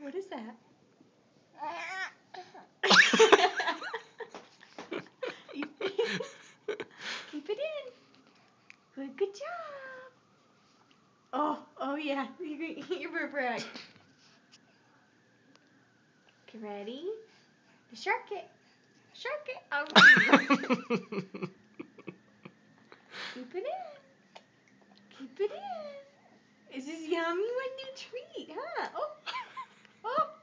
What is that? Keep it in. Good job. Oh yeah. You're right. Okay, ready? Shark it. Shark it. Oh. Keep it in. Keep it in. Is this yummy? What new treat, huh? Oh. Oh.